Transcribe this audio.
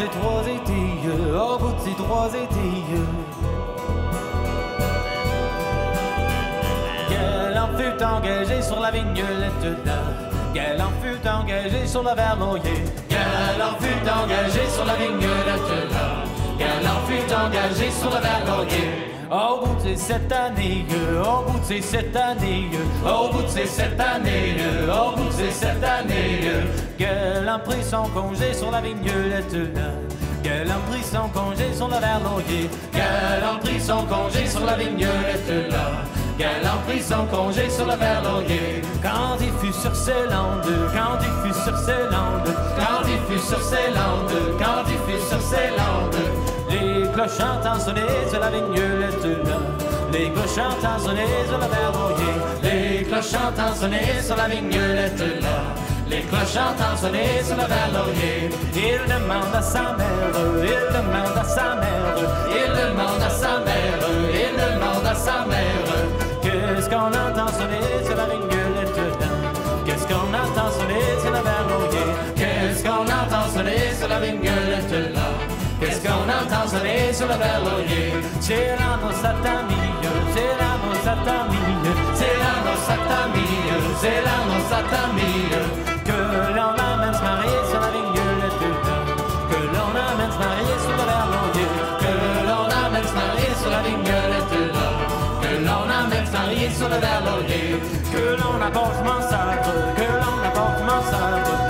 ces 3 étés, au bout de ces 3 étés. Qu'elle en fut engagée sur la Vignolette là, qu'elle en fut engagée sur la Verloyer, qu'elle en fut engagée sur la Vignolette là, qu'elle en fut engagée sur la Verloyer. Au bout de cette année, au bout de cette année, au bout de cette année, au bout de cette année, qu'elle a pris son congé sur la Vignolette là, qu'elle a pris son congé sur la Verloyer, qu'elle a pris son congé sur la Vignolette là, qu'elle a pris son congé sur la Verloyer. Quand il fut sur ses landes, quand il fut sur ses landes, quand il fut sur ses landes, quand il fut sur ses landes, les cloches entend sonner sur la Vignolette là, les cloches entend sonner sur la Verloyer, les cloches entend sonner sur la Vignolette là, les cloches entend sonner sur la Verloyer. Il demande à sa mère, il demande à sa mère, il demande à sa mère, il demande à sa mère, qu'est-ce qu'on entend sonner sur la Vignolette là, qu'est-ce qu'on entend sonner sur la Verloyer, qu'est-ce qu'on entend sonner sur la Vignolette là, qu'est-ce qu'on entend sonner sur la Verloyer. C'est la nostra famille, c'est la nostra famille, c'est la nostra famille, c'est la nostra famille, que l'on amène se marier sur la Vignolette là, que l'on amène se marier sur la Verloyer, que l'on amène se marier sur la Vignolette là, que l'on amène se marier sur la Verloyer, que l'on apporte mansarde, que l'on apporte mansarde,